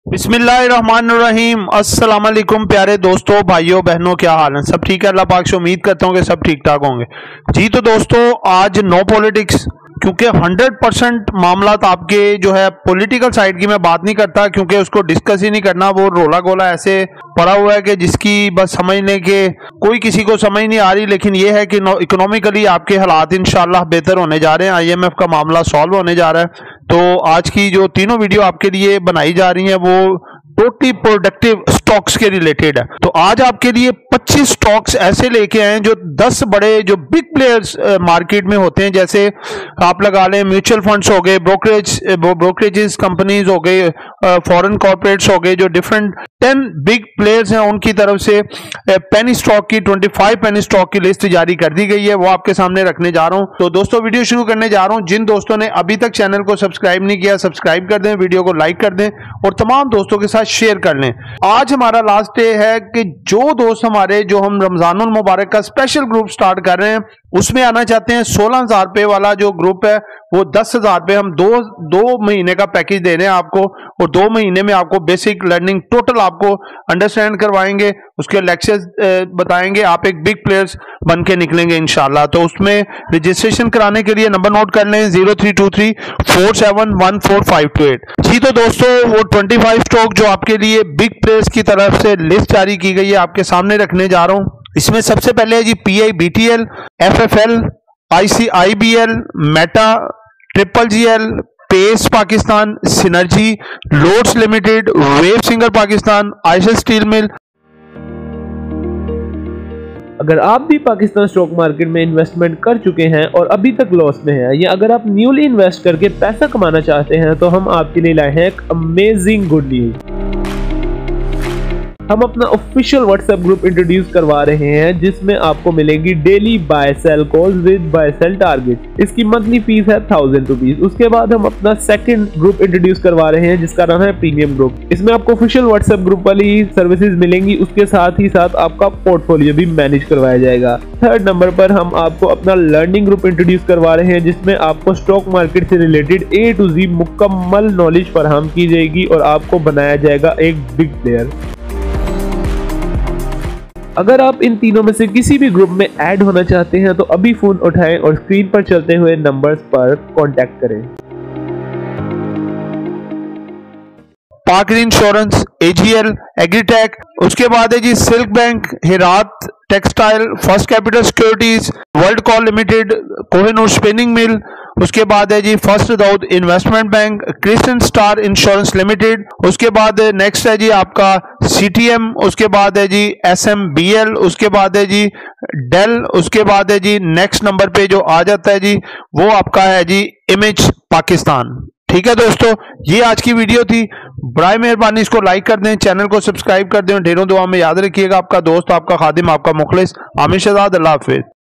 बिस्मिल्लाहिर्रहमानिर्रहीम। अस्सलाम वालेकुम प्यारे दोस्तों, भाइयों बहनों, क्या हाल है? सब ठीक है? अल्लाह पाक से उम्मीद करता हूँ कि सब ठीक ठाक होंगे। जी तो दोस्तों, आज नो पॉलिटिक्स, क्योंकि 100% मामला आपके जो है पॉलिटिकल साइड की मैं बात नहीं करता, क्योंकि उसको डिस्कस ही नहीं करना। वो रोला गोला ऐसे पड़ा हुआ है कि जिसकी बस समझने के कोई किसी को समझ नहीं आ रही। लेकिन ये है कि इकोनॉमिकली आपके हालात इंशाल्लाह बेहतर होने जा रहे हैं। IMF का मामला सॉल्व होने जा रहा है। तो आज की जो तीनों वीडियो आपके लिए बनाई जा रही हैं वो टोटली प्रोडक्टिव स्टॉक्स के रिलेटेड है। तो आज आपके लिए 25 स्टॉक्स ऐसे लेके आए हैं जो 10 बड़े जो बिग प्लेयर्स मार्केट में होते हैं। जैसे आप लगा लें म्यूचुअल फंड्स हो गए, ब्रोकरेजेस कंपनीज हो गए, फॉरेन कॉर्पोरेट्स हो गए, जो डिफरेंट 10 बिग प्लेयर्स हैं उनकी तरफ से पेनी स्टॉक की 25 पेनी स्टॉक की लिस्ट जारी कर दी गई है। वो आपके सामने रखने जा रहा हूं। तो दोस्तों वीडियो शुरू करने जा रहा हूं। जिन दोस्तों ने अभी तक चैनल को सब्सक्राइब नहीं किया, सब्सक्राइब कर दें, वीडियो को लाइक कर दें और तमाम दोस्तों के साथ शेयर कर लें। आज हमारा लास्ट डे है कि जो दोस्त हमारे जो हम रमजानुल मुबारक का स्पेशल ग्रुप स्टार्ट कर रहे हैं उसमें आना चाहते हैं, 16,000 रुपए वाला जो ग्रुप है वो 10,000 रुपए हम दो महीने का पैकेज दे रहे हैं आपको। और 2 महीने में आपको बेसिक लर्निंग टोटल आपको अंडरस्टैंड करवाएंगे, उसके लेक्चर्स बताएंगे, आप एक बिग प्लेयर्स बन के निकलेंगे इंशाल्लाह। तो उसमें रजिस्ट्रेशन कराने के लिए नंबर नोट कर लें 0323471452 जी। तो दोस्तों वो 25 स्टॉक जो आपके लिए बिग प्लेयर्स की तरफ से लिस्ट जारी की गई है आपके सामने रखने जा रहा हूं। इसमें सबसे पहले है जी PIBTL, FFL, ICIBL, Meta, GGL, Pace Pakistan, Synergy, Loads limited, Wave Singer Pakistan, Aisha steel mill. अगर आप भी पाकिस्तान स्टॉक मार्केट में इन्वेस्टमेंट कर चुके हैं और अभी तक लॉस में हैं, या अगर आप न्यूली इन्वेस्ट करके पैसा कमाना चाहते हैं, तो हम आपके लिए लाए हैं एक अमेजिंग गुड न्यूज। हम अपना ऑफिशियल व्हाट्सएप ग्रुप इंट्रोड्यूस करवा रहे हैं जिसमें आपको मिलेंगी daily buy sell calls with buy sell target. इसकी मंथली फीस है 1000 रुपीज। उसके बाद हम अपना सेकंड ग्रुप इंट्रोड्यूस करवा रहे हैं जिसका नाम है प्रीमियम ग्रुप। इसमें आपको ऑफिशियल व्हाट्सएप ग्रुप वाली सर्विसेज मिलेंगी, उसके साथ ही साथ आपका पोर्टफोलियो भी मैनेज करवाया जाएगा। थर्ड नंबर पर हम आपको अपना लर्निंग ग्रुप इंट्रोड्यूस करवा रहे हैं जिसमें आपको स्टॉक मार्केट से रिलेटेड A to Z मुकम्मल नॉलेज फराहम की जाएगी और आपको बनाया जाएगा एक बिग प्लेयर। अगर आप इन तीनों में से किसी भी ग्रुप में ऐड होना चाहते हैं तो अभी फोन उठाएं और स्क्रीन पर चलते हुए नंबर्स पर कांटेक्ट करें। पाक इंश्योरेंस, AGL, एग्रीटेक, उसके बाद है जी सिल्क बैंक, हिरात textile, first capital securities, world call limited, Kohinoor spinning mill, उसके बाद है जी first Dawood investment bank, Crescent star insurance limited, उसके बाद नेक्स्ट है जी आपका CTM, उसके बाद है जी SMBL, उसके बाद है जी डेल, उसके बाद है जी नेक्स्ट नंबर पे जो आ जाता है जी वो आपका है जी इमेज पाकिस्तान। ठीक है दोस्तों, ये आज की वीडियो थी। बराए मेहरबानी इसको लाइक कर दें, चैनल को सब्सक्राइब कर दें। ढेरों दुआ में याद रखिएगा। आपका दोस्त, आपका खादिम, आपका मुखलिस आमिर शहजाद। अल्लाह हाफिज।